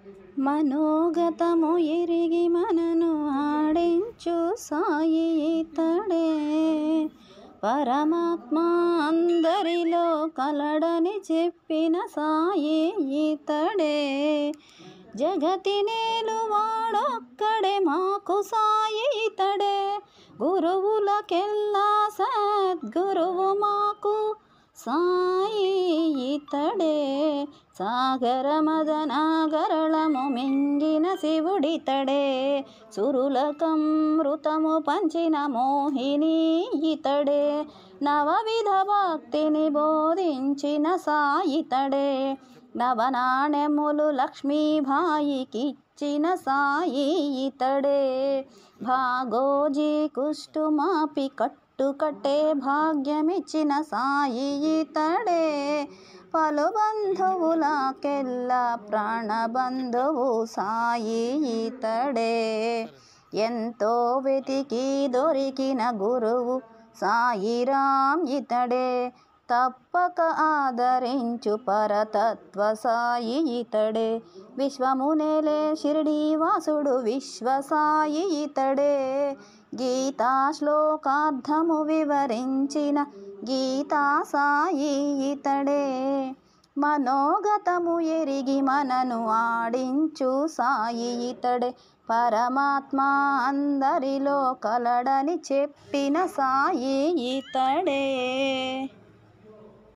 మనోగతము ఎరిగి మనను ఆడించు సాయి ఇతడే. పరమాత్మ అందరిలో కలడని చెప్పిన సాయి ఇతడే. జగతి నేలువాడొక్కడే మాకు సాయి ఇతడే. గురువులకెల్లా సద్గురువు మాకు సాయి ఇతడే. సాగర మదనాగరళము మింగిన శివుడితడే. సురులకమృతము పంచిన మోహిని ఇతడే. నవవిధ భక్తిని బోధించిన సాయితడే. నవనాణెములు లక్ష్మీబాయికిచ్చిన సాయి ఇతడే. భాగోజీ కుష్టుమాపి కట్టుకట్టే భాగ్యమిచ్చిన సాయి ఇతడే. పలు బంధువులకెల్లా ప్రాణబంధువు సాయి ఇతడే. ఎంతో వెతికి దొరికిన గురువు సాయిరాం ఇతడే. తప్పక ఆదరించు పరతత్వ సాయి ఇతడే. విశ్వమునేలే షిరిడీవాసుడు విశ్వ సాయి ఇతడే. గీతా శ్లోకార్థము వివరించిన గీతా సాయి ఇతడే. మనోగతము ఎరిగి మనను ఆడించు సాయి ఇతడే. పరమాత్మ అందరిలో కలడని చెప్పిన సాయి ఇతడే.